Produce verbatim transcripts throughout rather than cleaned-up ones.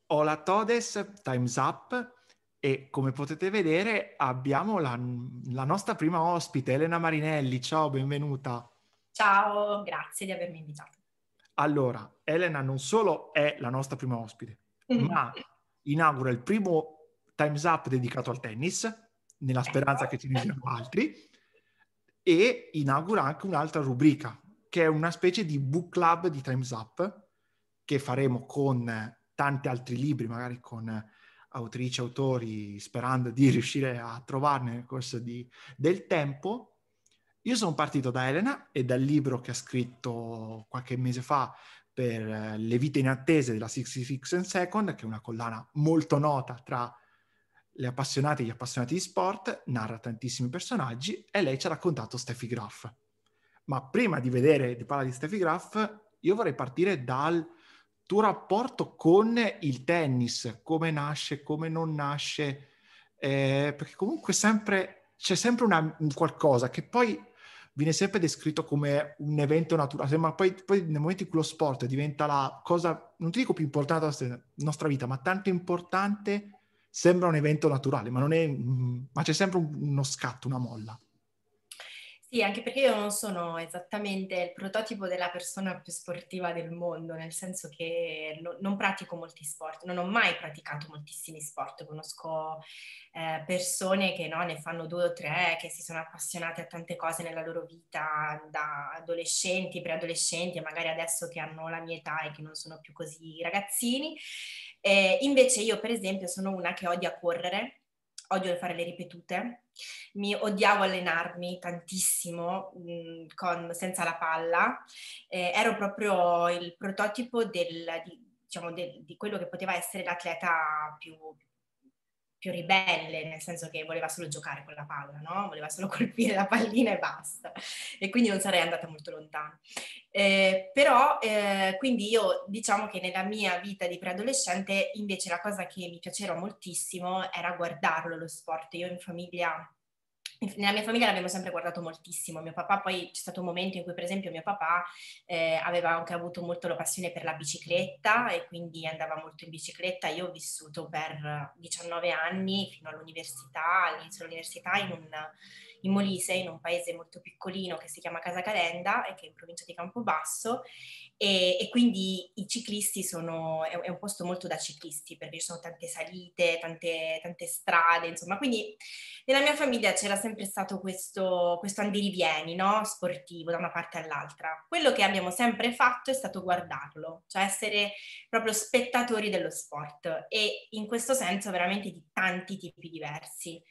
Ho la Todes Time's Up e come potete vedere abbiamo la, la nostra prima ospite, Elena Marinelli. Ciao, benvenuta. Ciao, grazie di avermi invitato. Allora, Elena non solo è la nostra prima ospite, ma inaugura il primo Time's Up dedicato al tennis, nella speranza che ce ne siano altri, e inaugura anche un'altra rubrica, che è una specie di book club di Time's Up, che faremo con tanti altri libri, magari con autrici, autori, sperando di riuscire a trovarne nel corso di, del tempo. Io sono partito da Elena e dal libro che ha scritto qualche mese fa per Le vite inattese della sessantasei and Second, che è una collana molto nota tra le appassionate e gli appassionati di sport, narra tantissimi personaggi e lei ci ha raccontato Steffi Graf. Ma prima di vedere, di parlare di Steffi Graf, io vorrei partire dal tuo rapporto con il tennis, come nasce, come non nasce, eh, perché comunque sempre c'è sempre una, un qualcosa che poi viene sempre descritto come un evento naturale, ma poi, poi nel momento in cui lo sport diventa la cosa, non ti dico più importante della nostra vita, ma tanto importante, sembra un evento naturale, ma non è, ma c'è sempre un, uno scatto, una molla. Sì, anche perché io non sono esattamente il prototipo della persona più sportiva del mondo, nel senso che no, non pratico molti sport, non ho mai praticato moltissimi sport, conosco eh, persone che no, ne fanno due o tre, che si sono appassionate a tante cose nella loro vita, da adolescenti, preadolescenti e magari adesso che hanno la mia età e che non sono più così ragazzini. Eh, invece io per esempio sono una che odia correre, odio fare le ripetute. Mi odiavo allenarmi tantissimo mh, con, senza la palla, eh, ero proprio il prototipo del, di, diciamo, del, di quello che poteva essere l'atleta più, più ribelle, nel senso che voleva solo giocare con la palla, no? Voleva solo colpire la pallina e basta, e quindi non sarei andata molto lontano. Eh, però, eh, quindi io diciamo che nella mia vita di preadolescente invece la cosa che mi piaceva moltissimo era guardarlo lo sport. Io in famiglia nella mia famiglia l'abbiamo sempre guardato moltissimo. Mio papà, poi c'è stato un momento in cui per esempio mio papà eh, aveva anche avuto molto la passione per la bicicletta e quindi andava molto in bicicletta. Io ho vissuto per diciannove anni fino all'università, all'inizio dell'università in, un, in Molise, in un paese molto piccolino che si chiama Casa Calenda e che è in provincia di Campobasso, e, e quindi i ciclisti sono, è, è un posto molto da ciclisti perché ci sono tante salite, tante, tante strade, insomma, quindi nella mia famiglia c'era sempre stato questo, questo andirivieni, no? Sportivo da una parte all'altra. Quello che abbiamo sempre fatto è stato guardarlo, cioè essere proprio spettatori dello sport e in questo senso veramente di tanti tipi diversi.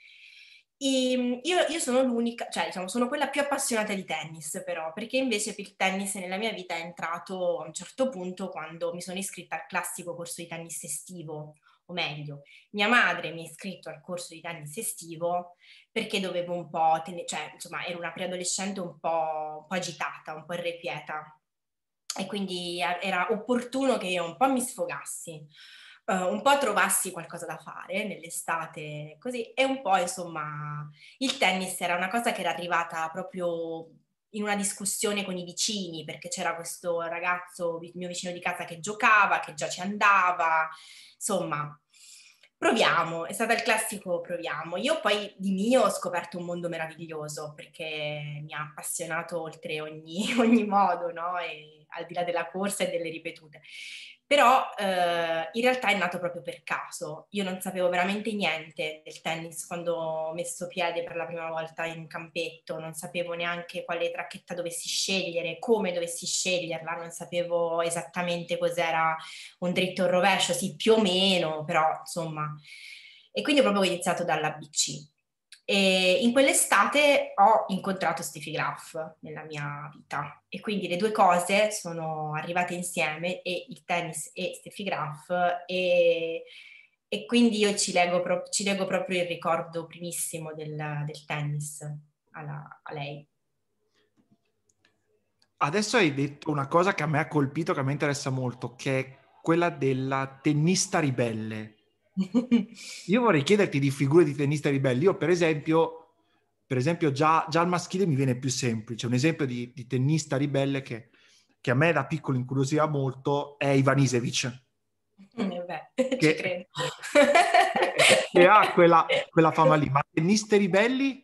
I, io, io sono l'unica, cioè diciamo sono quella più appassionata di tennis però, perché invece il tennis nella mia vita è entrato a un certo punto quando mi sono iscritta al classico corso di tennis estivo, o meglio, mia madre mi ha iscritto al corso di tennis estivo perché dovevo un po', ten- cioè insomma ero una preadolescente un po', un po' agitata, un po' irrequieta e quindi era opportuno che io un po' mi sfogassi, uh, un po' trovassi qualcosa da fare nell'estate così e un po' insomma il tennis era una cosa che era arrivata proprio in una discussione con i vicini perché c'era questo ragazzo, il mio vicino di casa che giocava, che già ci andava, insomma proviamo, è stato il classico proviamo. Io poi di mio ho scoperto un mondo meraviglioso perché mi ha appassionato oltre ogni, ogni modo, no? E al di là della corsa e delle ripetute. Però eh, in realtà è nato proprio per caso. Io non sapevo veramente niente del tennis quando ho messo piede per la prima volta in campetto, non sapevo neanche quale racchetta dovessi scegliere, come dovessi sceglierla, non sapevo esattamente cos'era un dritto o un rovescio, sì, più o meno, però insomma. E quindi ho proprio iniziato dalla B C. E in quell'estate ho incontrato Steffi Graf nella mia vita e quindi le due cose sono arrivate insieme, e il tennis e Steffi Graf, e, e quindi io ci leggo, pro, ci leggo proprio il ricordo primissimo del, del tennis alla, a lei. Adesso hai detto una cosa che a me ha colpito, che a me interessa molto, che è quella della tennista ribelle. Io vorrei chiederti di figure di tennista ribelli. Io, per esempio, per esempio già, già al maschile mi viene più semplice. Un esempio di, di tennista ribelle che, che a me da piccolo incuriosiva molto è Ivanisevic. Ci credo. che, che ha quella, quella fama lì. Ma tenniste ribelli?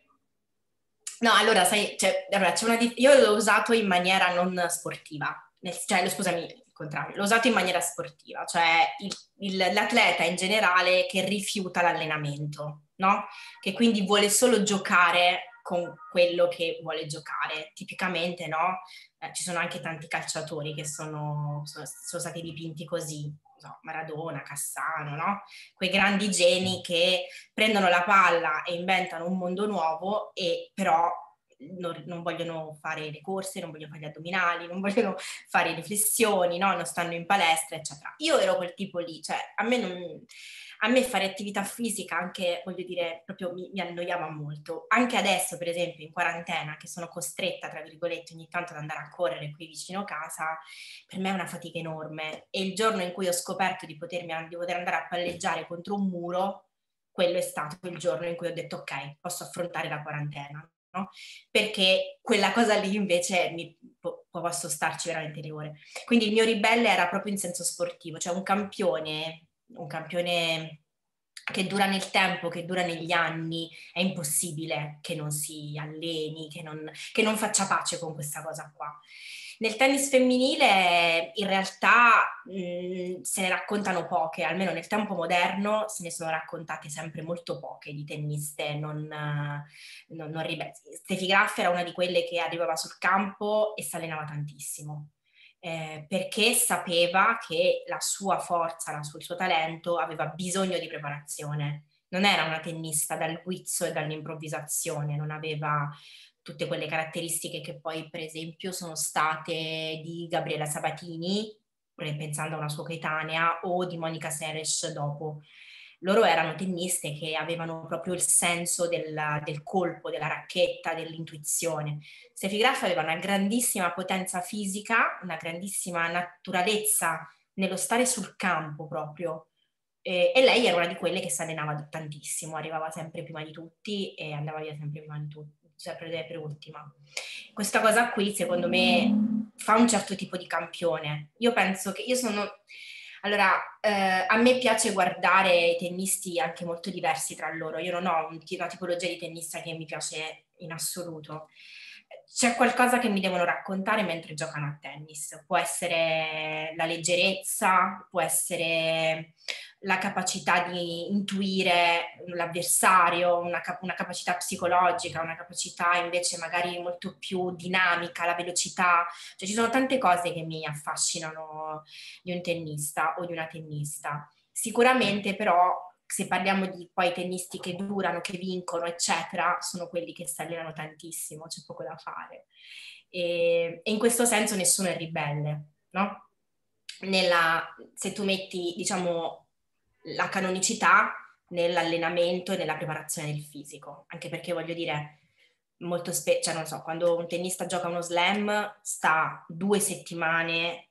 No, allora, sai, cioè, allora, c'è una dif- io l'ho usato in maniera non sportiva, nel- cioè, lo- scusami, il contrario, l'ho usato in maniera sportiva, cioè il- il- l'atleta in generale che rifiuta l'allenamento, no? Che quindi vuole solo giocare con quello che vuole giocare. Tipicamente, no? Eh, ci sono anche tanti calciatori che sono, sono, sono stati dipinti così, non so, Maradona, Cassano, no? Quei grandi geni che prendono la palla e inventano un mondo nuovo e però non, non vogliono fare le corse, non vogliono fare gli addominali, non vogliono fare le flessioni, no? Non stanno in palestra, eccetera. Io ero quel tipo lì, cioè a me, non, a me fare attività fisica anche, voglio dire, proprio mi, mi annoiava molto. Anche adesso, per esempio, in quarantena, che sono costretta, tra virgolette, ogni tanto ad andare a correre qui vicino casa, per me è una fatica enorme. E il giorno in cui ho scoperto di, potermi, di poter andare a palleggiare contro un muro, quello è stato il giorno in cui ho detto ok, posso affrontare la quarantena, no? Perché quella cosa lì invece mi, po- posso starci veramente le ore. Quindi il mio ribelle era proprio in senso sportivo, cioè un campione, un campione che dura nel tempo, che dura negli anni, è impossibile che non si alleni, che non, che non faccia pace con questa cosa qua. Nel tennis femminile in realtà mh, se ne raccontano poche, almeno nel tempo moderno se ne sono raccontate sempre molto poche di tenniste non, non, non ribelli. Steffi Graf era una di quelle che arrivava sul campo e si allenava tantissimo. Eh, perché sapeva che la sua forza, la sua, il suo talento aveva bisogno di preparazione. Non era una tennista dal guizzo e dall'improvvisazione, non aveva tutte quelle caratteristiche che poi per esempio sono state di Gabriela Sabatini, pensando a una sua coetanea, o di Monica Seles dopo. Loro erano tenniste che avevano proprio il senso del, del colpo, della racchetta, dell'intuizione. Steffi Graf aveva una grandissima potenza fisica, una grandissima naturalezza nello stare sul campo proprio. E, e lei era una di quelle che si allenava tantissimo, arrivava sempre prima di tutti e andava via sempre prima di tutti, sempre per ultima. Questa cosa qui, secondo me, fa un certo tipo di campione. Io penso che io sono... Allora, eh, a me piace guardare i tennisti anche molto diversi tra loro. Io non ho una tipologia di tennista che mi piace in assoluto. C'è qualcosa che mi devono raccontare mentre giocano a tennis. Può essere la leggerezza, può essere la capacità di intuire l'avversario, una, cap- una capacità psicologica, una capacità invece magari molto più dinamica, la velocità. Cioè ci sono tante cose che mi affascinano di un tennista o di una tennista. Sicuramente però se parliamo di poi tennisti che durano, che vincono, eccetera, sono quelli che si allenano tantissimo, c'è poco da fare. E, e in questo senso nessuno è ribelle, no? Nella, se tu metti, diciamo, la canonicità nell'allenamento e nella preparazione del fisico, anche perché voglio dire, molto spesso, cioè non so, quando un tennista gioca uno slam sta due settimane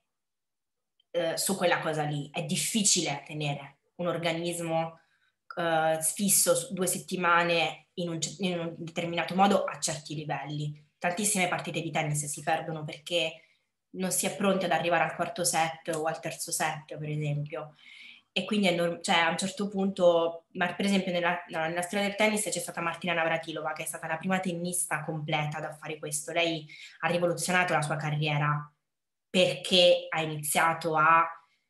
eh, su quella cosa lì, è difficile tenere un organismo eh, fisso su due settimane in un, in un determinato modo a certi livelli. Tantissime partite di tennis si perdono perché non si è pronti ad arrivare al quarto set o al terzo set, per esempio. E quindi è norm- cioè, a un certo punto, ma per esempio nella, nella storia del tennis c'è stata Martina Navratilova, che è stata la prima tennista completa da fare questo. Lei ha rivoluzionato la sua carriera perché ha iniziato a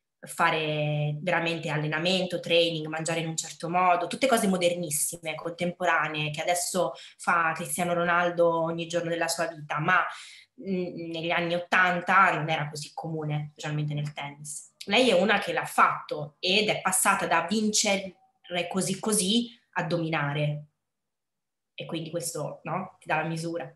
fare veramente allenamento, training, mangiare in un certo modo, tutte cose modernissime, contemporanee, che adesso fa Cristiano Ronaldo ogni giorno della sua vita, ma mh, negli anni ottanta non era così comune, specialmente nel tennis. Lei è una che l'ha fatto ed è passata da vincere così così a dominare. E quindi questo, no, ti dà la misura.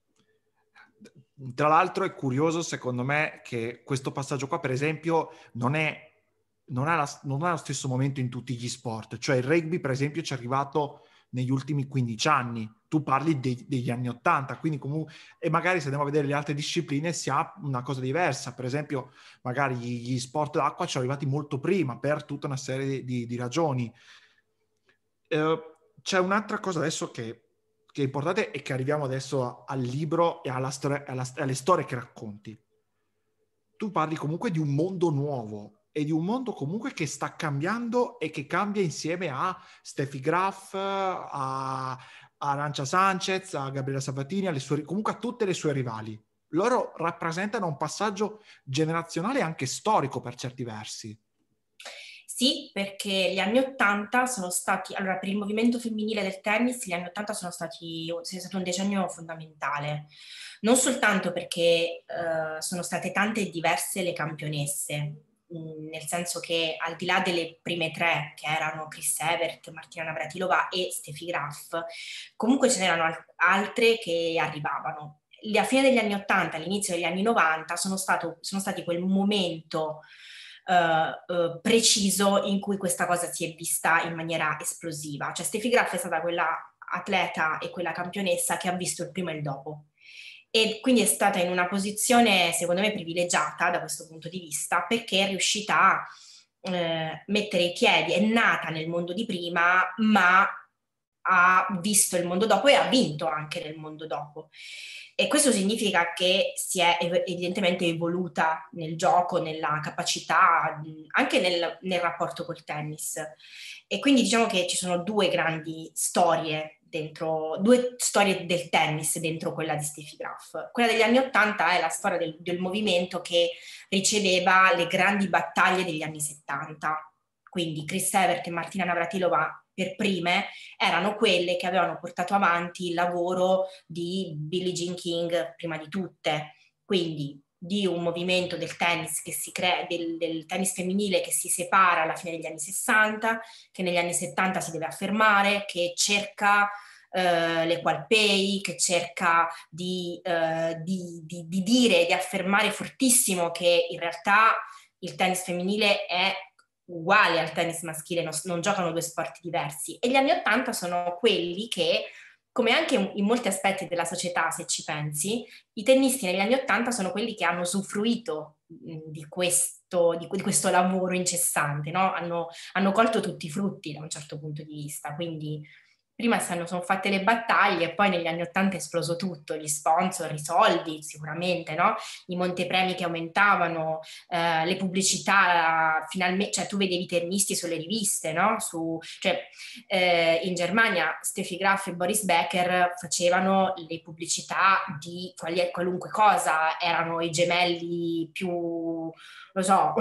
Tra l'altro è curioso, secondo me, che questo passaggio qua, per esempio, non è, non ha, la, non ha lo stesso momento in tutti gli sport. Cioè il rugby, per esempio, ci è arrivato negli ultimi quindici anni. Tu parli dei, degli anni ottanta, quindi comunque... E magari se andiamo a vedere le altre discipline si ha una cosa diversa. Per esempio, magari gli sport d'acqua ci sono arrivati molto prima per tutta una serie di, di ragioni. Eh, c'è un'altra cosa adesso che che è importante è che arriviamo adesso al libro e alla storia, alla, alle storie che racconti. Tu parli comunque di un mondo nuovo e di un mondo comunque che sta cambiando e che cambia insieme a Steffi Graf, a, a Arantxa Sánchez, a Gabriela Sabatini, alle sue, comunque a tutte le sue rivali. Loro rappresentano un passaggio generazionale e anche storico per certi versi. Sì, perché gli anni Ottanta sono stati, allora per il movimento femminile del tennis, gli anni Ottanta sono stati, è stato un decennio fondamentale, non soltanto perché eh, sono state tante e diverse le campionesse, mh, nel senso che al di là delle prime tre, che erano Chris Evert, Martina Navratilova e Steffi Graf, comunque ce n'erano al- altre che arrivavano. La fine degli anni Ottanta, all'inizio degli anni Novanta sono, stato, sono stati quel momento Uh, uh, preciso in cui questa cosa si è vista in maniera esplosiva. Cioè Steffi Graf è stata quella atleta e quella campionessa che ha visto il prima e il dopo, e quindi è stata in una posizione secondo me privilegiata da questo punto di vista, perché è riuscita a eh, mettere i piedi, è nata nel mondo di prima ma ha visto il mondo dopo e ha vinto anche nel mondo dopo. E questo significa che si è evidentemente evoluta nel gioco, nella capacità, anche nel, nel rapporto col tennis. E quindi diciamo che ci sono due grandi storie dentro, due storie del tennis dentro quella di Steffi Graf. Quella degli anni Ottanta è la storia del, del movimento che riceveva le grandi battaglie degli anni settanta. Quindi Chris Evert e Martina Navratilova per prime erano quelle che avevano portato avanti il lavoro di Billie Jean King prima di tutte, quindi di un movimento del tennis che si crea, del, del tennis femminile che si separa alla fine degli anni sessanta, che negli anni settanta si deve affermare, che cerca eh, l'equal pay, che cerca di, eh, di, di, di dire, di affermare fortissimo che in realtà il tennis femminile è uguale al tennis maschile, non, non giocano due sport diversi. E gli anni Ottanta sono quelli che, come anche in molti aspetti della società, se ci pensi, i tennisti negli anni Ottanta sono quelli che hanno usufruito di questo, di, di questo lavoro incessante, no? Hanno, hanno colto tutti i frutti da un certo punto di vista, quindi prima sono fatte le battaglie e poi negli anni Ottanta è esploso tutto, gli sponsor, i soldi sicuramente, no? I montepremi che aumentavano, eh, le pubblicità, finalmente, cioè tu vedevi i tennisti sulle riviste, no? Su, cioè, eh, in Germania Steffi Graf e Boris Becker facevano le pubblicità di quali, qualunque cosa, erano i gemelli più, lo so,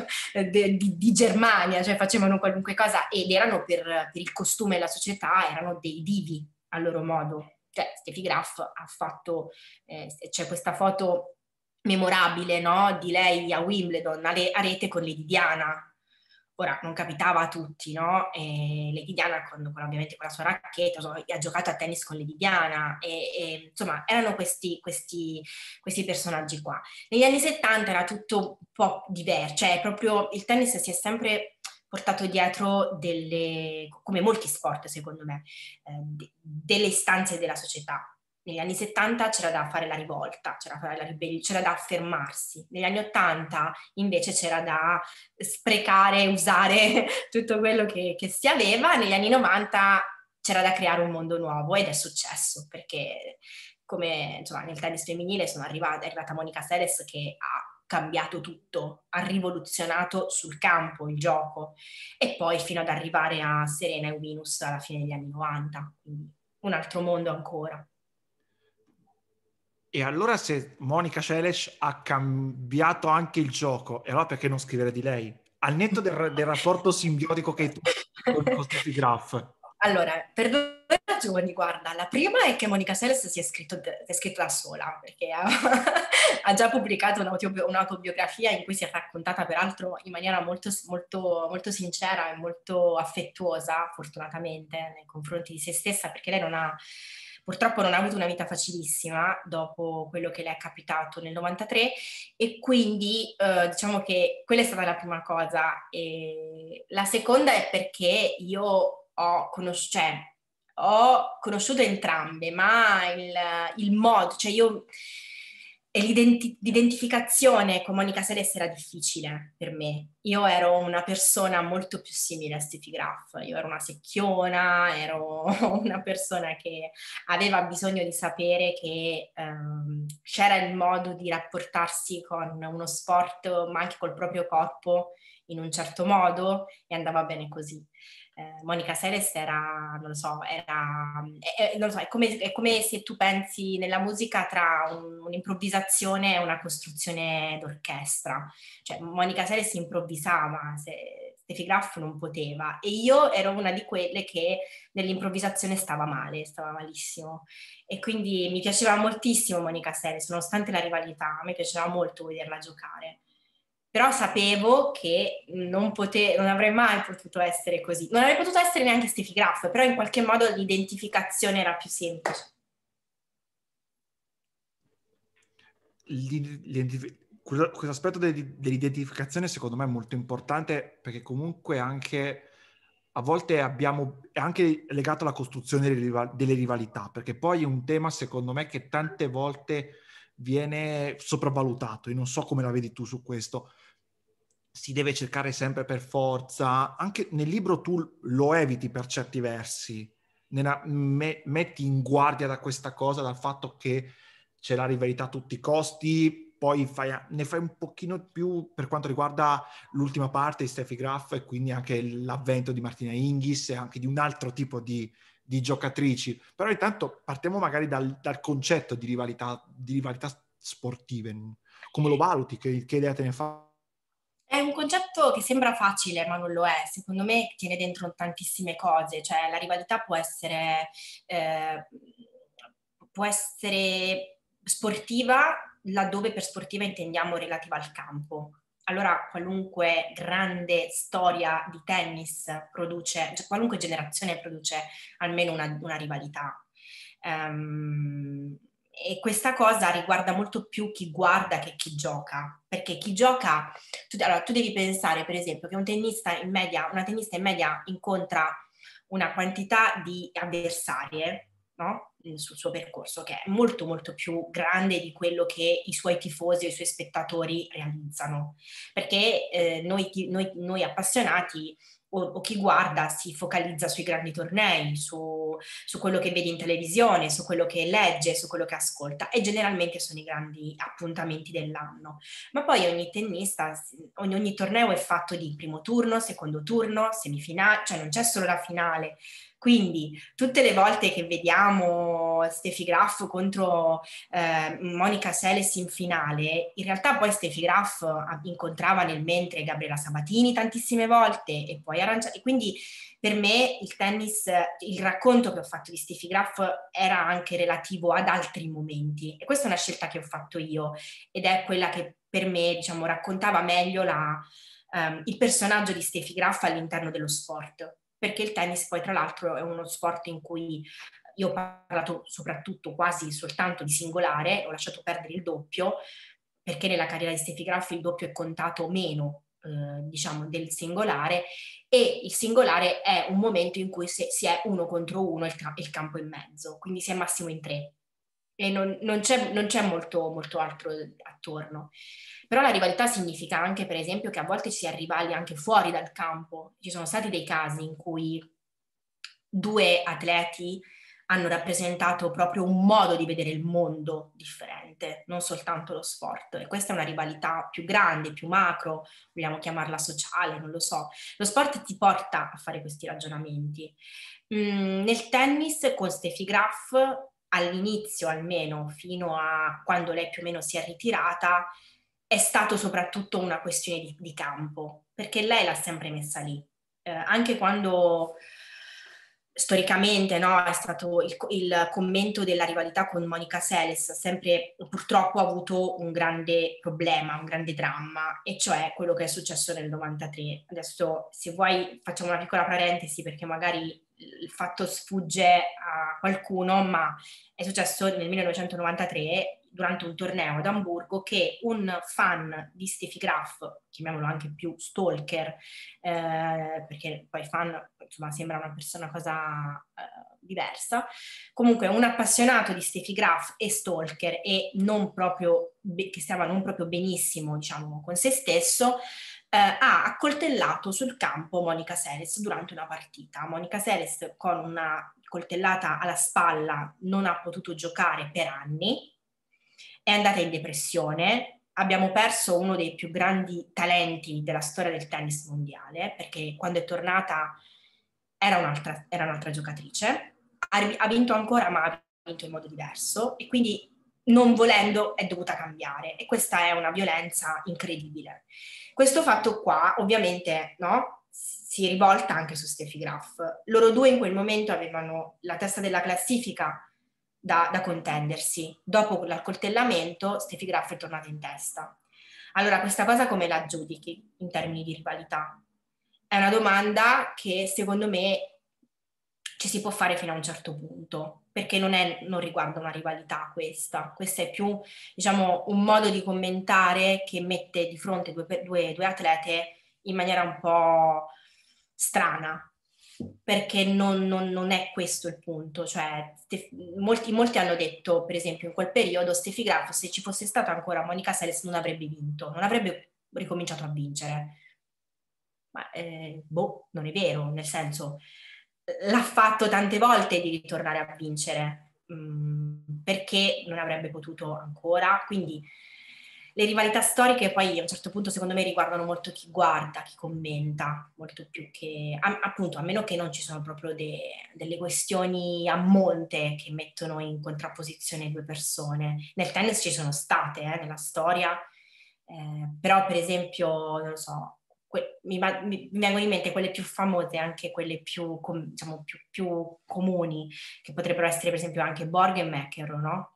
di, di, di Germania, cioè facevano qualunque cosa ed erano per, per il costume e la società, erano dei divi a loro modo. Cioè Steffi Graf ha fatto, eh, c'è questa foto memorabile, no? Di lei a Wimbledon, a, le, a rete con Lady Diana. Ora, non capitava a tutti, no? E Lady Diana, con, con, ovviamente con la sua racchetta, insomma, ha giocato a tennis con Lady Diana, e, e insomma, erano questi, questi, questi personaggi qua. Negli anni settanta era tutto un po' diverso, cioè proprio il tennis si è sempre portato dietro delle, come molti sport secondo me, eh, de, delle istanze della società. Negli anni settanta c'era da fare la rivolta, c'era da fare la ribellione, c'era da affermarsi. Negli anni ottanta invece c'era da sprecare, usare tutto quello che, che si aveva. Negli anni novanta c'era da creare un mondo nuovo ed è successo, perché come insomma, nel tennis femminile sono arrivata, è arrivata Monica Seles che ha cambiato tutto, ha rivoluzionato sul campo il gioco, e poi fino ad arrivare a Serena e Venus alla fine degli anni novanta, quindi un altro mondo ancora. E allora se Monica Seles ha cambiato anche il gioco, e allora perché non scrivere di lei? Al netto del, del rapporto simbiotico che tu hai con Steffi Graf. Allora, per due ragioni, guarda, la prima è che Monica Seles si è scritto, si è scritto da sola, perché ha, ha già pubblicato un'autobiografia in cui si è raccontata peraltro in maniera molto, molto, molto sincera e molto affettuosa, fortunatamente, nei confronti di se stessa, perché lei non ha, purtroppo non ha avuto una vita facilissima dopo quello che le è capitato nel novantatré, e quindi eh, diciamo che quella è stata la prima cosa. E la seconda è perché io ho, conosci- cioè, ho conosciuto entrambe, ma il, il modo, cioè io e l'identi- l'identificazione con Monica Seles era difficile per me. Io ero una persona molto più simile a Steffi Graf, io ero una secchiona, ero una persona che aveva bisogno di sapere che ehm, c'era il modo di rapportarsi con uno sport, ma anche col proprio corpo in un certo modo, e andava bene così. Eh, Monica Seles era, non lo so, era, è, è, non lo so, è, come, è come se tu pensi nella musica tra un, un'improvvisazione e una costruzione d'orchestra. Cioè Monica Seles improvvisava, se, Steffi Graf non poteva, e io ero una di quelle che nell'improvvisazione stava male, stava malissimo. E quindi mi piaceva moltissimo Monica Seles, nonostante la rivalità, a me piaceva molto vederla giocare. Però sapevo che non, pote- non avrei mai potuto essere così. Non avrei potuto essere neanche Steffi Graf, però in qualche modo l'identificazione era più semplice. Questo aspetto dell'identificazione secondo me è molto importante, perché comunque anche a volte abbiamo, è anche legato alla costruzione delle, rival- delle rivalità, perché poi è un tema secondo me che tante volte viene sopravvalutato. Io non so come la vedi tu su questo. Si deve cercare sempre per forza, anche nel libro tu lo eviti per certi versi, nella, me, metti in guardia da questa cosa, dal fatto che c'è la rivalità a tutti i costi, poi fai, ne fai un pochino più per quanto riguarda l'ultima parte di Steffi Graf, e quindi anche l'avvento di Martina Hingis e anche di un altro tipo di, di giocatrici. Però intanto partiamo magari dal, dal concetto di rivalità, di rivalità sportive. Come lo valuti? Che, che idea te ne fa? È un concetto che sembra facile, ma non lo è. Secondo me tiene dentro tantissime cose, cioè la rivalità può essere, eh, può essere sportiva laddove per sportiva intendiamo relativa al campo. Allora qualunque grande storia di tennis produce, cioè qualunque generazione produce almeno una, una rivalità. Um, e questa cosa riguarda molto più chi guarda che chi gioca, perché chi gioca, tu, allora, tu devi pensare per esempio che un tennista in media, una tennista in media incontra una quantità di avversarie, no? Sul suo percorso, che è molto molto più grande di quello che i suoi tifosi o i suoi spettatori realizzano, perché eh, noi, noi, noi appassionati o, o chi guarda si focalizza sui grandi tornei, su, su quello che vede in televisione, su quello che legge, su quello che ascolta, e generalmente sono i grandi appuntamenti dell'anno. Ma poi ogni tennista, ogni, ogni torneo è fatto di primo turno, secondo turno, semifinale, cioè non c'è solo la finale. Quindi tutte le volte che vediamo Steffi Graf contro eh, Monica Seles in finale, in realtà poi Steffi Graf incontrava nel mentre Gabriela Sabatini tantissime volte e poi Arancia, e quindi per me il tennis, il racconto che ho fatto di Steffi Graf era anche relativo ad altri momenti, e questa è una scelta che ho fatto io ed è quella che per me, diciamo, raccontava meglio la, um, il personaggio di Steffi Graf all'interno dello sport, perché il tennis poi tra l'altro è uno sport in cui io ho parlato soprattutto quasi soltanto di singolare, ho lasciato perdere il doppio, perché nella carriera di Steffi Graf il doppio è contato meno, eh, diciamo, del singolare, e il singolare è un momento in cui si, si è uno contro uno e il, il campo in mezzo, quindi si è massimo in tre e non, non c'è, non c'è molto, molto altro attorno. Però la rivalità significa anche, per esempio, che a volte si è rivali anche fuori dal campo. Ci sono stati dei casi in cui due atleti hanno rappresentato proprio un modo di vedere il mondo differente, non soltanto lo sport. E questa è una rivalità più grande, più macro, vogliamo chiamarla sociale, non lo so. Lo sport ti porta a fare questi ragionamenti. Mm, nel tennis con Steffi Graf, all'inizio almeno, fino a quando lei più o meno si è ritirata, è stato soprattutto una questione di, di campo, perché lei l'ha sempre messa lì. Eh, anche quando storicamente, no, è stato il, il commento della rivalità con Monica Seles, sempre purtroppo ha avuto un grande problema, un grande dramma, e cioè quello che è successo nel novantatré. Adesso, se vuoi, facciamo una piccola parentesi perché magari il fatto sfugge a qualcuno, ma è successo nel millenovecentonovantatré, durante un torneo ad Amburgo che un fan di Steffi Graf, chiamiamolo anche più stalker, eh, perché poi fan insomma sembra una persona una cosa eh, diversa, comunque un appassionato di Steffi Graf e stalker e non proprio, che stava non proprio benissimo diciamo con se stesso, eh, ha accoltellato sul campo Monica Seles durante una partita. Monica Seles con una coltellata alla spalla non ha potuto giocare per anni, è andata in depressione, abbiamo perso uno dei più grandi talenti della storia del tennis mondiale, perché quando è tornata era un'altra, era un'altra giocatrice, ha, ha vinto ancora ma ha vinto in modo diverso e quindi non volendo è dovuta cambiare e questa è una violenza incredibile. Questo fatto qua ovviamente no, si rivolta anche su Steffi Graf. Loro due in quel momento avevano la testa della classifica da, da contendersi. Dopo l'accoltellamento Steffi Graf è tornata in testa. Allora questa cosa come la giudichi in termini di rivalità? È una domanda che secondo me ci si può fare fino a un certo punto, perché non, è, non riguarda una rivalità questa, questo è più diciamo un modo di commentare che mette di fronte due, due, due atlete in maniera un po' strana, perché non, non, non è questo il punto, cioè Stef- molti, molti hanno detto per esempio in quel periodo Steffi Graf se ci fosse stata ancora Monica Seles non avrebbe vinto, non avrebbe ricominciato a vincere, ma eh, boh, non è vero, nel senso l'ha fatto tante volte di ritornare a vincere, mh, perché non avrebbe potuto ancora, quindi le rivalità storiche poi a un certo punto secondo me riguardano molto chi guarda, chi commenta, molto più che, a, appunto, a meno che non ci sono proprio de, delle questioni a monte che mettono in contrapposizione due persone. Nel tennis ci sono state, eh, nella storia, eh, però per esempio, non lo so, Que- mi, mi, mi vengono in mente quelle più famose, anche quelle più, com, diciamo, più, più comuni, che potrebbero essere per esempio anche Borg e McEnroe, no?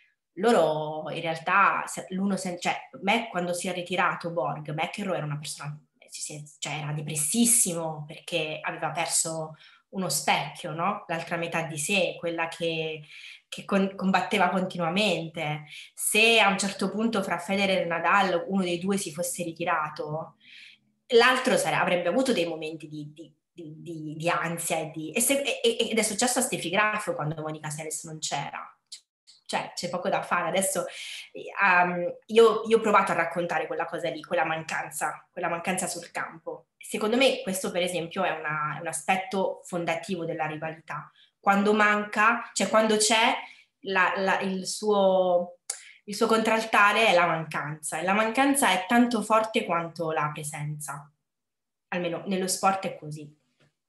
Loro in realtà, l'uno sen- cioè, me quando si è ritirato Borg, McEnroe era una persona, cioè era depressissimo perché aveva perso uno specchio, no? L'altra metà di sé, quella che, che con, combatteva continuamente. Se a un certo punto fra Federer e Nadal uno dei due si fosse ritirato, l'altro sare- avrebbe avuto dei momenti di, di, di, di, di ansia e di, e se, e, ed è successo a Steffi Graf quando Monica Seles non c'era, cioè c'è poco da fare adesso. Um, io, io ho provato a raccontare quella cosa lì, quella mancanza quella mancanza sul campo. Secondo me questo per esempio è, una, è un aspetto fondativo della rivalità, quando manca, cioè quando c'è la, la, il suo il suo contraltare è la mancanza, e la mancanza è tanto forte quanto la presenza, almeno nello sport è così.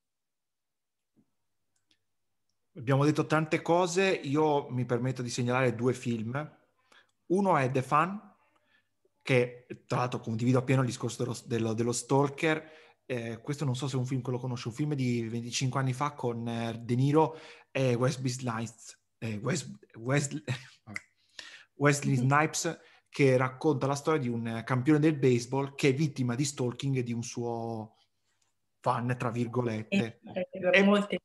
Abbiamo detto tante cose, io mi permetto di segnalare due film. Uno è The Fan, che tra l'altro condivido appieno il discorso dello, dello, dello stalker. Eh, questo non so se è un film che lo conosci, un film di venticinque anni fa con eh, De Niro e Wesley Snipes, eh, Wes, Wes, Wesley Snipes, che racconta la storia di un campione del baseball che è vittima di stalking di un suo fan, tra virgolette. Per E, molte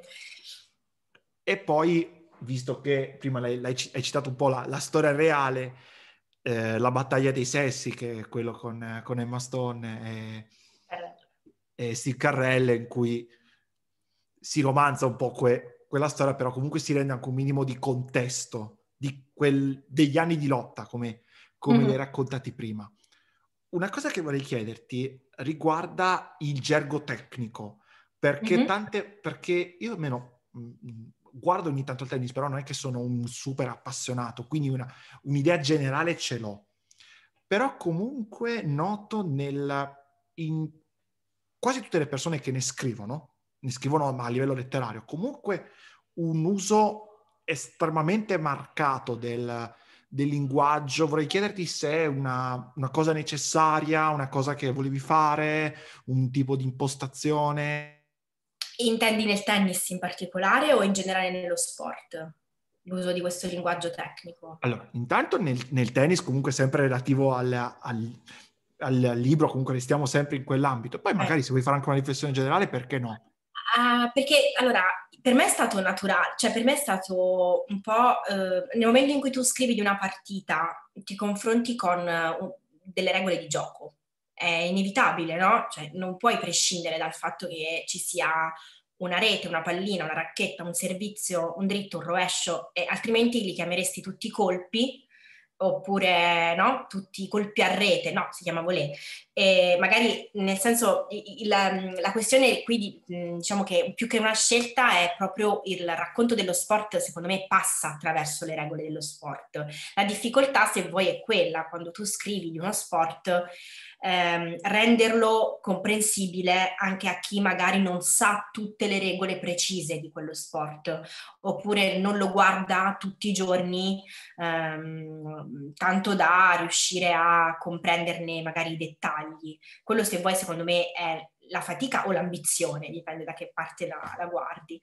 e poi, visto che prima l'hai, l'hai, hai citato un po' la, la storia reale, eh, la battaglia dei sessi, che è quello con, con Emma Stone e, e Steve Carell, in cui si romanza un po' que, quella storia, però comunque si rende anche un minimo di contesto di quel, degli anni di lotta, come, come mm-hmm. li hai raccontati prima. Una cosa che vorrei chiederti riguarda il gergo tecnico, perché mm-hmm. tante, perché io almeno mh, guardo ogni tanto il tennis, però non è che sono un super appassionato, quindi una, un'idea generale ce l'ho. Però comunque noto nel, in quasi tutte le persone che ne scrivono, ne scrivono a livello letterario, comunque un uso estremamente marcato del, del linguaggio. Vorrei chiederti se è una, una cosa necessaria, una cosa che volevi fare, un tipo di impostazione. Intendi nel tennis in particolare o in generale nello sport? L'uso di questo linguaggio tecnico? Allora, intanto nel, nel tennis comunque sempre relativo al, al, al libro, comunque restiamo sempre in quell'ambito. Poi magari eh. se vuoi fare anche una riflessione generale, perché no? Uh, perché allora, per me è stato naturale, cioè per me è stato un po', eh, nel momento in cui tu scrivi di una partita, ti confronti con uh, delle regole di gioco. È inevitabile, no? Cioè non puoi prescindere dal fatto che ci sia una rete, una pallina, una racchetta, un servizio, un dritto, un rovescio, e altrimenti li chiameresti tutti colpi, oppure no, tutti i colpi a rete, no, si chiama volée. E magari nel senso il, la questione qui di, diciamo che più che una scelta è proprio il racconto dello sport, secondo me passa attraverso le regole dello sport. La difficoltà, se vuoi, è quella quando tu scrivi di uno sport, ehm, renderlo comprensibile anche a chi magari non sa tutte le regole precise di quello sport, oppure non lo guarda tutti i giorni, ehm, tanto da riuscire a comprenderne magari i dettagli. Quello, se vuoi, secondo me è la fatica o l'ambizione, dipende da che parte la, la guardi.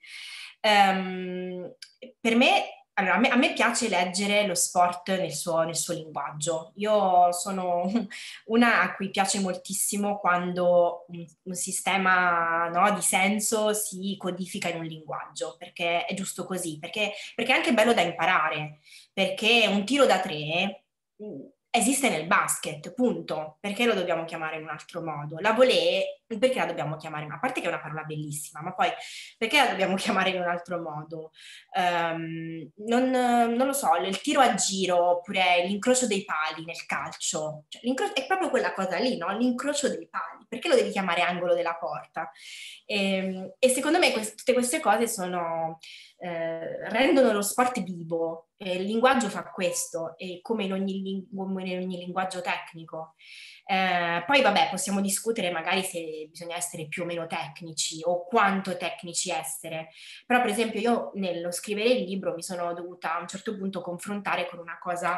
Um, per me, allora, a me, a me piace leggere lo sport nel suo, nel suo linguaggio. Io sono una a cui piace moltissimo quando un, un sistema, no, di senso si codifica in un linguaggio, perché è giusto così, perché, perché è anche bello da imparare, perché un tiro da tre esiste nel basket, punto. Perché lo dobbiamo chiamare in un altro modo? La volée, perché la dobbiamo chiamare? A parte che è una parola bellissima, ma poi perché la dobbiamo chiamare in un altro modo? Um, non, non lo so, il tiro a giro, oppure l'incrocio dei pali nel calcio. Cioè, l'incrocio, è proprio quella cosa lì, no? L'incrocio dei pali. Perché lo devi chiamare angolo della porta? E, e secondo me quest- tutte queste cose sono... Eh, rendono lo sport vivo. Eh, il linguaggio fa questo, e come in ogni, ling- come in ogni linguaggio tecnico. Eh, poi vabbè, possiamo discutere magari se bisogna essere più o meno tecnici o quanto tecnici essere, però per esempio io nello scrivere il libro mi sono dovuta a un certo punto confrontare con una cosa,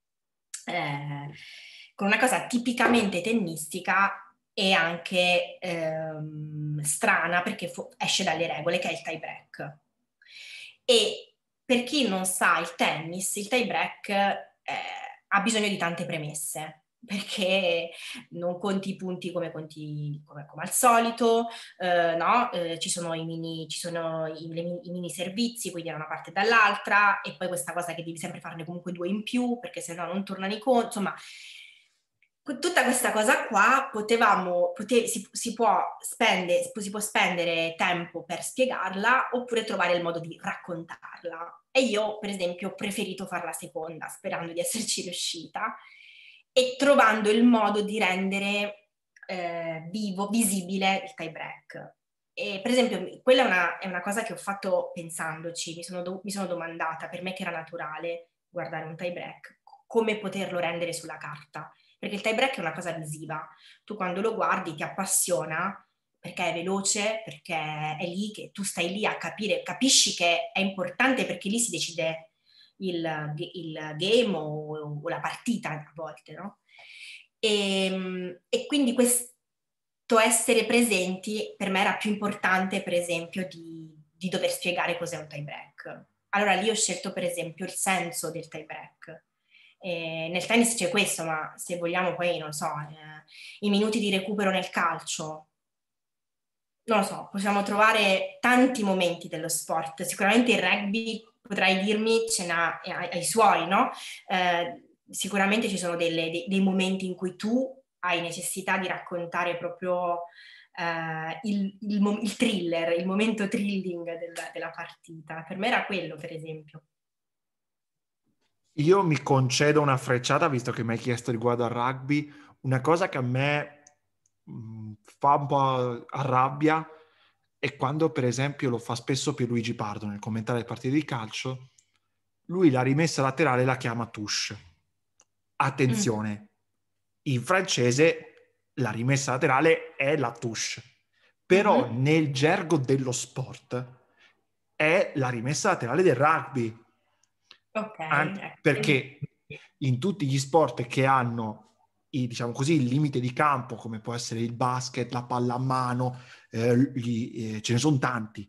eh, con una cosa tipicamente tennistica e anche ehm, strana, perché fu- esce dalle regole, che è il tie break. E per chi non sa il tennis, il tie break eh, ha bisogno di tante premesse, perché non conti i punti come, conti, come, come al solito, eh, no? Eh, ci sono, i mini, ci sono i, le, i mini servizi, quindi da una parte e dall'altra, e poi questa cosa che devi sempre farne comunque due in più, perché se no non tornano i conti, insomma... Tutta questa cosa qua potevamo, pote, si, si, può spendere, si può spendere tempo per spiegarla oppure trovare il modo di raccontarla. E io, per esempio, ho preferito fare la seconda, sperando di esserci riuscita, e trovando il modo di rendere eh, vivo, visibile il tie break. E, per esempio, quella è una, è una cosa che ho fatto pensandoci, mi sono, do, mi sono domandata, per me che era naturale guardare un tie break, come poterlo rendere sulla carta. Perché il tie break è una cosa visiva. Tu quando lo guardi ti appassiona perché è veloce, perché è lì che tu stai lì a capire, capisci che è importante perché lì si decide il, il game o, o la partita a volte, no? E, e quindi questo essere presenti per me era più importante, per esempio, di, di dover spiegare cos'è un tie break. Allora lì ho scelto, per esempio, il senso del tie break. Eh, nel tennis c'è questo, ma se vogliamo poi, non so, eh, i minuti di recupero nel calcio, non lo so, possiamo trovare tanti momenti dello sport. Sicuramente il rugby, potrai dirmi, ce n'ha ai, ai suoi, no? Eh, sicuramente ci sono delle, dei, dei momenti in cui tu hai necessità di raccontare proprio eh, il, il, il thriller, il momento thrilling della, della partita. Per me era quello, per esempio. Io mi concedo una frecciata, visto che mi hai chiesto riguardo al rugby, una cosa che a me mh, fa un po' arrabbia è quando, per esempio, lo fa spesso Pierluigi Pardo nel commentare le partite di calcio, lui la rimessa laterale la chiama touche. Attenzione, mm. in francese la rimessa laterale è la touche, però mm-hmm. nel gergo dello sport è la rimessa laterale del rugby. Ok. Ant- perché in tutti gli sport che hanno i, diciamo così, il limite di campo, come può essere il basket, la pallamano, eh, gli, eh, ce ne sono tanti,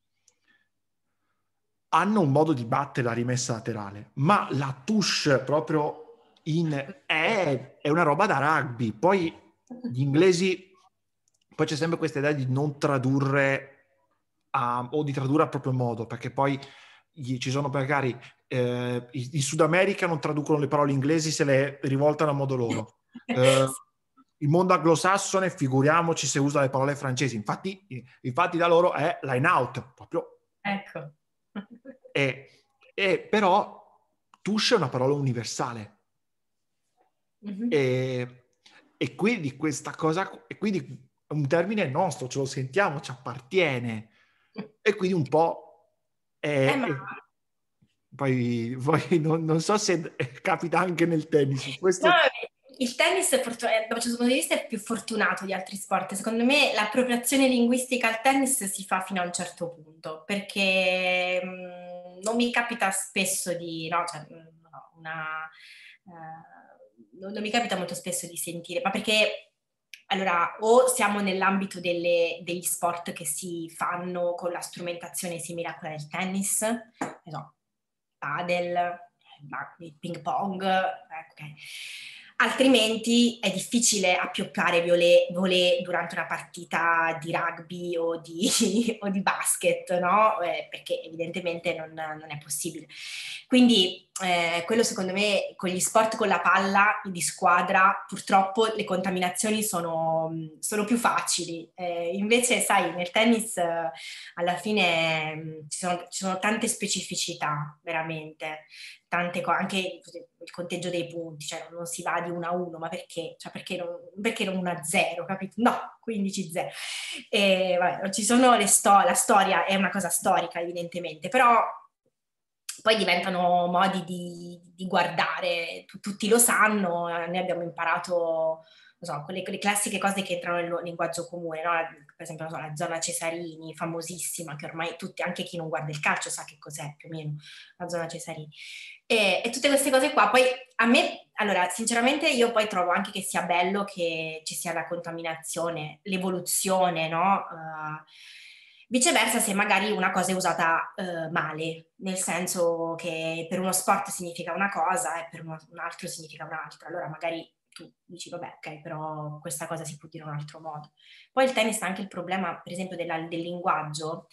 hanno un modo di battere la rimessa laterale, ma la touche proprio in, è, è una roba da rugby. Poi gli inglesi, poi c'è sempre questa idea di non tradurre a, o di tradurre al proprio modo, perché poi gli, ci sono magari eh, in Sud America non traducono le parole inglesi, se le rivoltano a modo loro. Eh, il mondo anglosassone, figuriamoci se usa le parole francesi. Infatti, infatti da loro è line out, proprio. Ecco. E, e però touche è una parola universale. Mm-hmm. E, e quindi questa cosa, e quindi è un termine nostro, ce lo sentiamo, ci appartiene. E quindi un po' è... Eh, ma... Poi, poi non, non so se capita anche nel tennis. Questo... No, il tennis, da un certo punto di vista, è più fortunato di altri sport. Secondo me l'appropriazione linguistica al tennis si fa fino a un certo punto, perché mh, non mi capita spesso di... No, cioè, no, una, uh, non, non mi capita molto spesso di sentire, ma perché... Allora, o siamo nell'ambito delle, degli sport che si fanno con la strumentazione simile a quella del tennis, no, padel, ping pong, okay. Altrimenti è difficile appioppare volée, volée durante una partita di rugby o di, o di basket, no? Eh, perché evidentemente non, non è possibile. Quindi eh, quello secondo me con gli sport con la palla di squadra purtroppo le contaminazioni sono, sono più facili. Eh, invece sai nel tennis eh, alla fine mh, ci, sono, ci sono tante specificità veramente, tante cose, anche il conteggio dei punti, cioè non si va di uno a uno, ma perché? Cioè perché non, perché non uno a zero, capito? No, quindici zero. E vabbè, ci sono le sto- la storia è una cosa storica evidentemente, però poi diventano modi di, di guardare, tutti lo sanno, noi abbiamo imparato, non so, quelle, quelle classiche cose che entrano nel linguaggio comune, no? Per esempio, non so, la zona Cesarini, famosissima, che ormai tutti, anche chi non guarda il calcio sa che cos'è più o meno la zona Cesarini. E, e tutte queste cose qua, poi a me, allora, sinceramente io poi trovo anche che sia bello che ci sia la contaminazione, l'evoluzione, no? Uh, Viceversa, se magari una cosa è usata eh, male, nel senso che per uno sport significa una cosa e per uno, un altro significa un'altra, allora magari tu dici, vabbè, ok, però questa cosa si può dire in un altro modo. Poi il tennis ha anche il problema, per esempio, della, del linguaggio.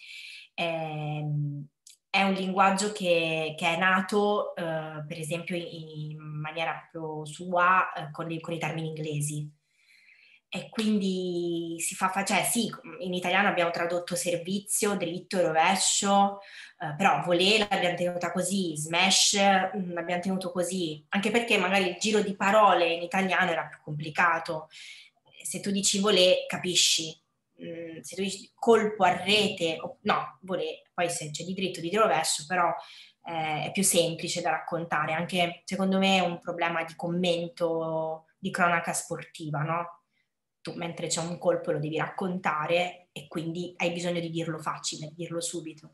Ehm, è un linguaggio che, che è nato, eh, per esempio, in, in maniera proprio sua, eh, con, i, con i termini inglesi. E quindi si fa, cioè sì, in italiano abbiamo tradotto servizio, dritto e rovescio, eh, però volée l'abbiamo tenuta così, smash mh, l'abbiamo tenuto così, anche perché magari il giro di parole in italiano era più complicato. Se tu dici volée, capisci. Mm, se tu dici colpo a rete, o, no, volée, poi se c'è di dritto, di rovescio, però eh, è più semplice da raccontare. Anche secondo me è un problema di commento, di cronaca sportiva, no? Tu mentre c'è un colpo lo devi raccontare e quindi hai bisogno di dirlo facile, di dirlo subito.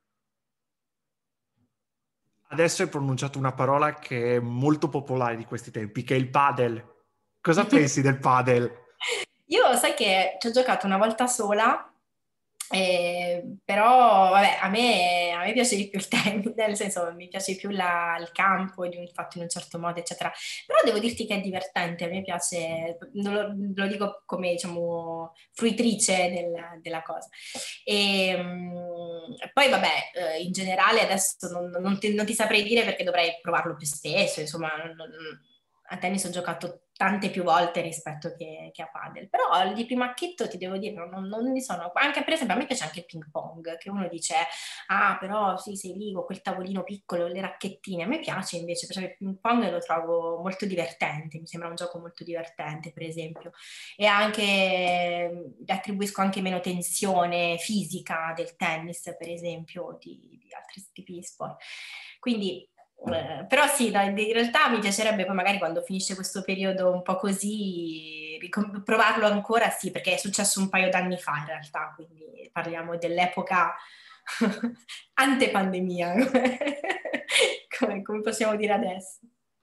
Adesso hai pronunciato una parola che è molto popolare di questi tempi, che è il padel. Cosa pensi del padel? Io sai che ci ho giocato una volta sola, eh, però vabbè, a me, a me piace di più il tennis, nel senso mi piace di più la, il campo, di un, fatto in un certo modo, eccetera. Però devo dirti che è divertente, a me piace, lo, lo dico come diciamo fruitrice del, della cosa. E um, poi vabbè, eh, in generale adesso non, non, ti, non ti saprei dire perché dovrei provarlo più spesso, insomma, non, a tennis ho giocato tante più volte rispetto che, che a padel, però di primo acchitto ti devo dire non, non mi sono, anche per esempio a me piace anche il ping pong, che uno dice ah però sì sei lì con quel tavolino piccolo, le racchettine, a me piace invece, perché il ping pong lo trovo molto divertente, mi sembra un gioco molto divertente per esempio, e anche gli attribuisco anche meno tensione fisica del tennis per esempio, di, di altri tipi di sport, quindi Eh, però sì, no, in realtà mi piacerebbe poi magari quando finisce questo periodo un po' così ricom- provarlo ancora, sì, perché è successo un paio d'anni fa in realtà, quindi parliamo dell'epoca ante-pandemia, come, come possiamo dire adesso.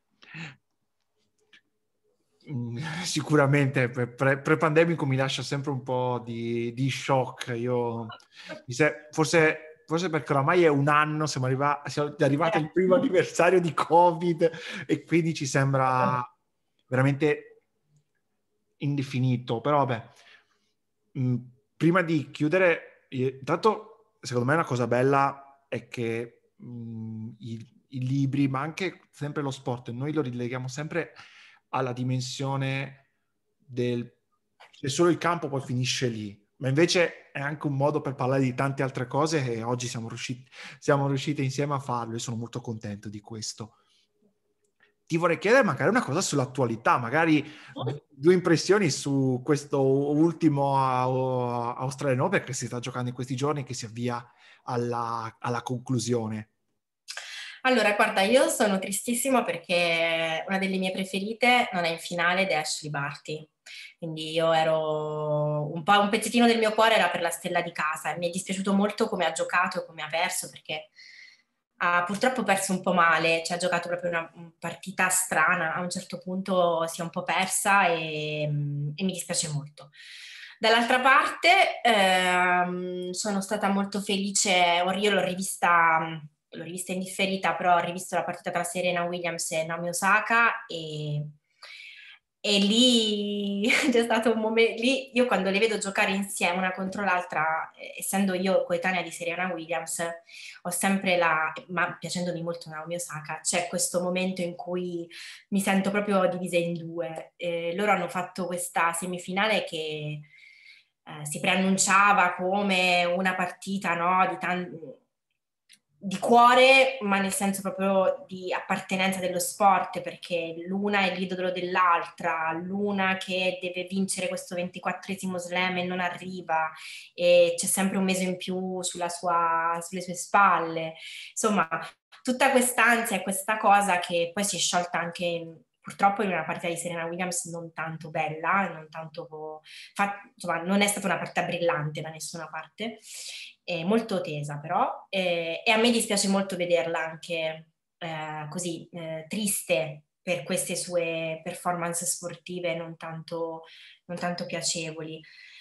Sicuramente pre- pre-pandemico mi lascia sempre un po' di, di shock. Io mi se- forse... Forse perché oramai è un anno, siamo, arriva- siamo arrivati al primo anniversario di Covid e quindi ci sembra veramente indefinito. Però vabbè, mh, prima di chiudere, eh, intanto secondo me una cosa bella è che mh, i, i libri, ma anche sempre lo sport, noi lo rileghiamo sempre alla dimensione del se solo il campo poi finisce lì, ma invece è anche un modo per parlare di tante altre cose e oggi siamo riusciti, siamo riusciti insieme a farlo e sono molto contento di questo. Ti vorrei chiedere magari una cosa sull'attualità, magari due impressioni su questo ultimo Australian Open che si sta giocando in questi giorni, che si avvia alla, alla conclusione. Allora, guarda, io sono tristissima perché una delle mie preferite non è in finale ed è Ashley Barty. Quindi io ero un po' un pezzettino del mio cuore era per la stella di casa e mi è dispiaciuto molto come ha giocato e come ha perso perché ha purtroppo perso un po' male, cioè ha giocato proprio una partita strana, a un certo punto si è un po' persa e, e mi dispiace molto. Dall'altra parte ehm, sono stata molto felice, io l'ho rivista l'ho rivista in differita, però ho rivisto la partita tra Serena Williams e Naomi Osaka e, e lì c'è stato un momento, lì io quando le vedo giocare insieme una contro l'altra, essendo io coetanea di Serena Williams, ho sempre la, ma piacendomi molto Naomi Osaka, c'è questo momento in cui mi sento proprio divisa in due. Eh, loro hanno fatto questa semifinale che eh, si preannunciava come una partita, no, di tanti di cuore, ma nel senso proprio di appartenenza dello sport, perché l'una è l'idolo dell'altra, l'una che deve vincere questo ventiquattresimo slam e non arriva, e c'è sempre un mese in più sulla sua, sulle sue spalle. Insomma, tutta quest'ansia e questa cosa che poi si è sciolta anche in, purtroppo in una partita di Serena Williams non tanto bella, non tanto, fa, insomma, non è stata una partita brillante da nessuna parte, è molto tesa però, eh, e a me dispiace molto vederla anche eh, così eh, triste per queste sue performance sportive non tanto, non tanto piacevoli.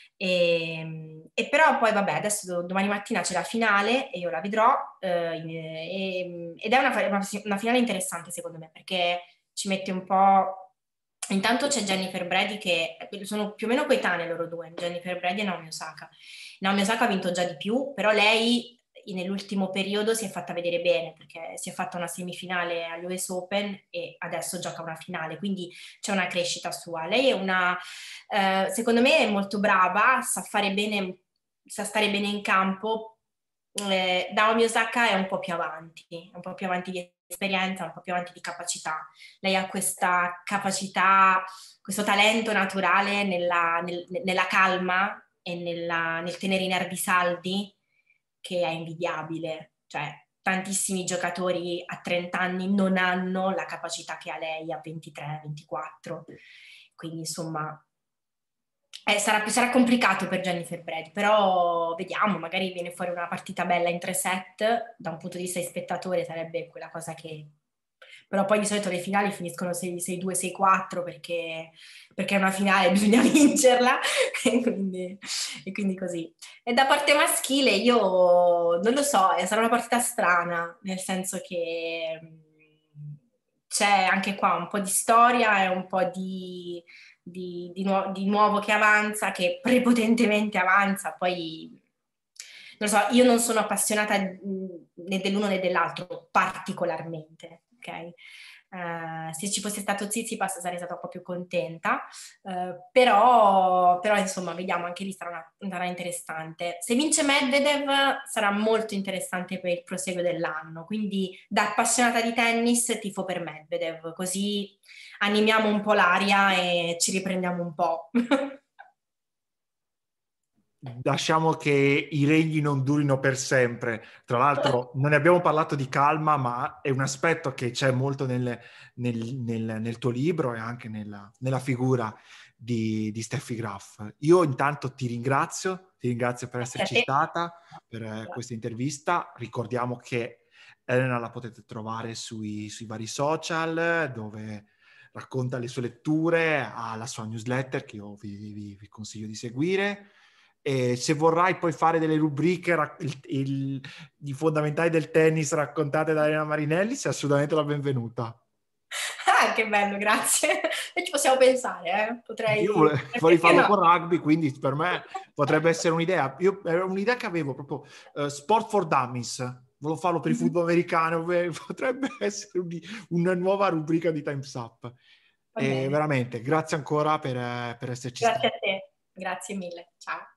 E, e però poi vabbè, adesso domani mattina c'è la finale e io la vedrò eh, e, ed è una, una, una finale interessante secondo me perché ci mette un po'. Intanto c'è Jennifer Brady che sono più o meno coetanee loro due, Jennifer Brady e Naomi Osaka. Naomi Osaka ha vinto già di più, però lei nell'ultimo periodo si è fatta vedere bene perché si è fatta una semifinale all'U S Open e adesso gioca una finale, quindi c'è una crescita sua. Lei è una, eh, secondo me è molto brava, sa fare bene, sa stare bene in campo. Eh, Naomi Osaka è un po' più avanti, è un po' più avanti di esperienza, un po' più avanti di capacità. Lei ha questa capacità, questo talento naturale nella, nel, nella calma e nella, nel tenere i nervi saldi che è invidiabile. Cioè, tantissimi giocatori a trenta anni non hanno la capacità che ha lei a ventitré ventiquattro. Quindi, insomma, eh, sarà, sarà complicato per Jennifer Brady, però vediamo, magari viene fuori una partita bella in tre set, da un punto di vista di spettatore sarebbe quella cosa che. Però poi di solito le finali finiscono sei due sei quattro perché, perché è una finale, bisogna vincerla e quindi, e quindi così. E da parte maschile io non lo so, sarà una partita strana, nel senso che c'è anche qua un po' di storia e un po' di, di, di, nu- di nuovo che avanza, che prepotentemente avanza, poi non lo so, io non sono appassionata né dell'uno né dell'altro particolarmente, ok? Uh, se ci fosse stato Tsitsipas sarei stata un po' più contenta, uh, però, però insomma vediamo, anche lì sarà, una, sarà interessante. Se vince Medvedev sarà molto interessante per il proseguo dell'anno, quindi da appassionata di tennis tifo per Medvedev, così animiamo un po' l'aria e ci riprendiamo un po'. Lasciamo che i regni non durino per sempre. Tra l'altro non ne abbiamo parlato di calma, ma è un aspetto che c'è molto nel, nel, nel, nel tuo libro e anche nella, nella figura di, di Steffi Graf. Io intanto ti ringrazio, ti ringrazio per esserci stata, per questa intervista. Ricordiamo che Elena la potete trovare sui, sui vari social, dove racconta le sue letture, ha la sua newsletter che io vi, vi, vi consiglio di seguire. E se vorrai poi fare delle rubriche il, il, i fondamentali del tennis raccontate da Elena Marinelli, sei assolutamente la benvenuta. Ah, che bello, grazie. E ci possiamo pensare, eh? Potrei... Io vole- vorrei farlo no? con rugby, quindi per me potrebbe essere un'idea. Io, era un'idea che avevo proprio, uh, Sport for Dummies. Volevo farlo per il Mm-hmm. football americano, potrebbe essere un, una nuova rubrica di Time's Up. Va E bene. veramente, grazie ancora per, per esserci Grazie stato. a te, grazie mille. Ciao.